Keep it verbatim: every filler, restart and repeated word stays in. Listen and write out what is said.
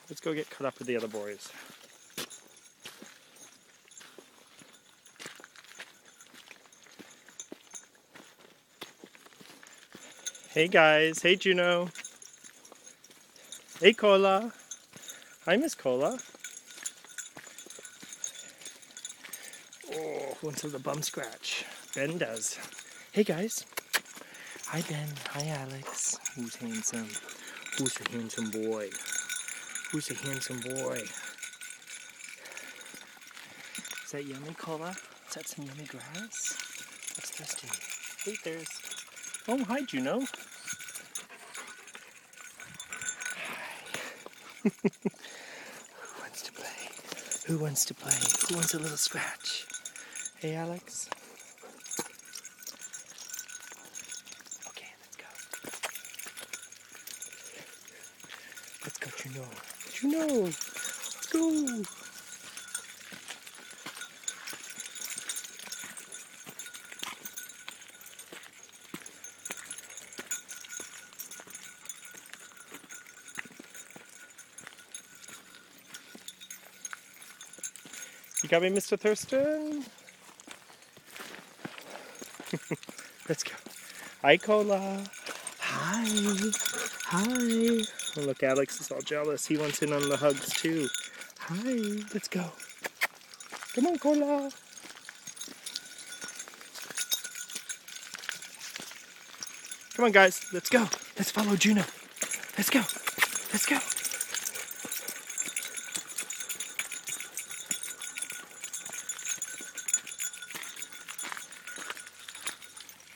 Let's go get caught up with the other boys. Hey guys, hey Juno. Hey Cola. Hi Miss Cola. Oh, who wants a little bum scratch? Ben does. Hey guys. Hi Ben. Hi Alex. Who's handsome? Who's a handsome boy? Who's a handsome boy? Is that yummy Cola? Is that some yummy grass? What's thirsty? Hey thirst. Oh, hi Juno. Who wants to play? Who wants to play? Who wants a little scratch? Hey, Alex. Okay, let's go. Let's go, Juno. Juno, go. You got me, Mister Thurston? Let's go. Hi, Cola. Hi. Hi. Oh, look, Alex is all jealous. He wants in on the hugs, too. Hi. Let's go. Come on, Cola. Come on, guys. Let's go. Let's follow Juno. Let's go. Let's go.